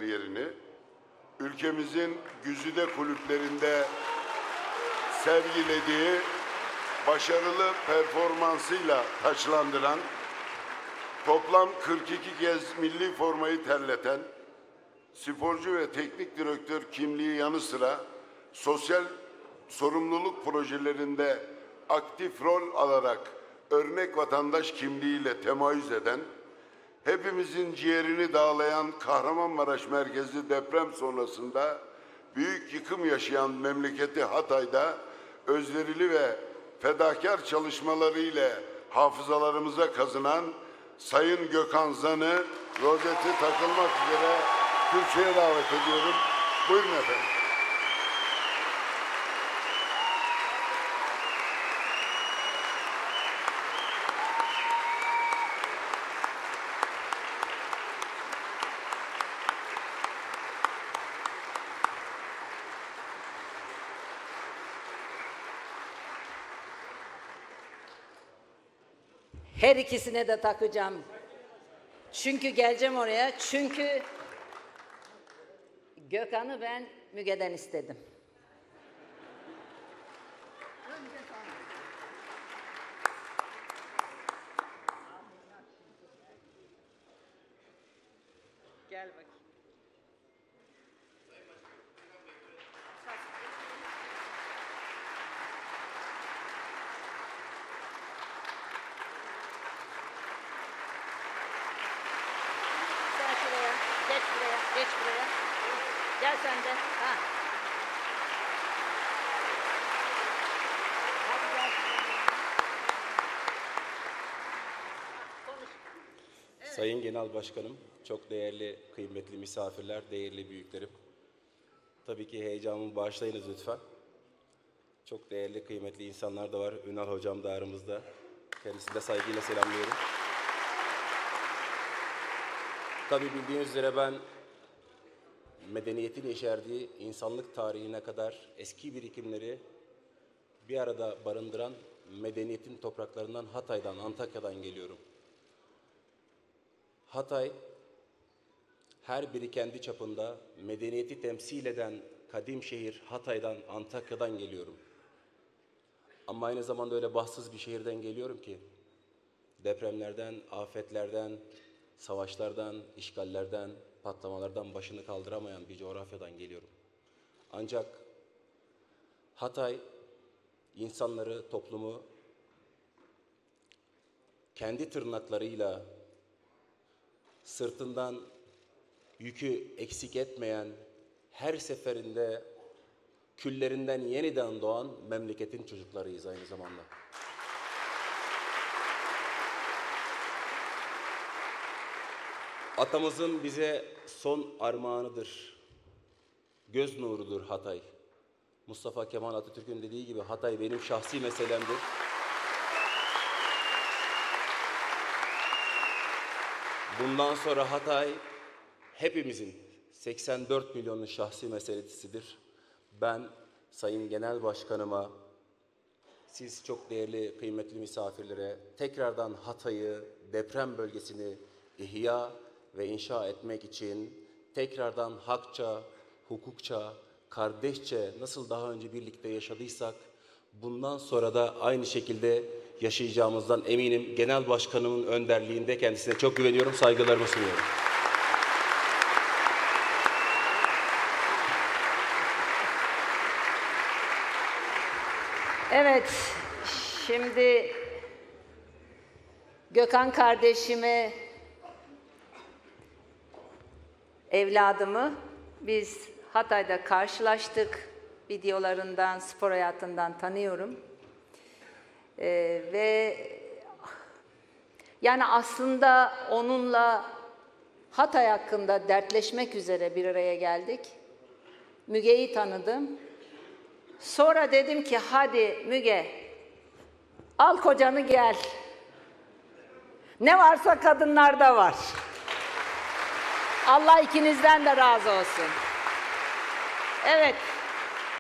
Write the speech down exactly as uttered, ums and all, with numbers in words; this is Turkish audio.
kariyerini ülkemizin güzide kulüplerinde sergilediği başarılı performansıyla taçlandıran, toplam kırk iki kez milli formayı terleten, sporcu ve teknik direktör kimliği yanı sıra sosyal sorumluluk projelerinde aktif rol alarak örnek vatandaş kimliğiyle temayüz eden, hepimizin ciğerini dağlayan Kahramanmaraş merkezli deprem sonrasında büyük yıkım yaşayan memleketi Hatay'da özverili ve fedakar çalışmalarıyla hafızalarımıza kazınan Sayın Gökhan Zan'ı rozeti takılmak üzere kürsüye davet ediyorum. Buyurun efendim. Her ikisine de takacağım. Çünkü geleceğim oraya. Çünkü Gökhan'ı ben Müge'den istedim. Gel bakayım. Geç buraya, geç buraya. Gel sen de. Ha. Hadi gel. Konuş. Evet. Sayın Genel Başkanım, çok değerli, kıymetli misafirler, değerli büyüklerim. Tabii ki heyecanımı bağışlayınız lütfen. Çok değerli, kıymetli insanlar da var. Ünal Hocam da aramızda. Kendisini de saygıyla selamlıyorum. Tabii bildiğiniz üzere ben medeniyetin yeşerdiği insanlık tarihine kadar eski birikimleri bir arada barındıran medeniyetin topraklarından Hatay'dan, Antakya'dan geliyorum. Hatay, her biri kendi çapında medeniyeti temsil eden kadim şehir Hatay'dan, Antakya'dan geliyorum. Ama aynı zamanda öyle bahtsız bir şehirden geliyorum ki depremlerden, afetlerden, savaşlardan, işgallerden, patlamalardan başını kaldıramayan bir coğrafyadan geliyorum. Ancak Hatay, insanları, toplumu kendi tırnaklarıyla sırtından yükü eksik etmeyen, her seferinde küllerinden yeniden doğan memleketin çocuklarıyız aynı zamanda. Atamızın bize son armağanıdır. Göz nurudur Hatay. Mustafa Kemal Atatürk'ün dediği gibi Hatay benim şahsi meselemdir. Bundan sonra Hatay hepimizin seksen dört milyonun şahsi meselesidir. Ben Sayın Genel Başkanıma, siz çok değerli, kıymetli misafirlere tekrardan Hatay'ı, deprem bölgesini ihya ve inşa etmek için tekrardan hakça, hukukça, kardeşçe nasıl daha önce birlikte yaşadıysak bundan sonra da aynı şekilde yaşayacağımızdan eminim. Genel Başkanımın önderliğinde kendisine çok güveniyorum, saygılarımı sunuyorum. Evet, şimdi Gökhan kardeşimi, evladımı biz Hatay'da karşılaştık. Videolarından, spor hayatından tanıyorum. Ee, ve yani aslında onunla Hatay hakkında dertleşmek üzere bir araya geldik. Müge'yi tanıdım. Sonra dedim ki hadi Müge, al kocanı gel. Ne varsa kadınlarda var. Allah ikinizden de razı olsun. Evet.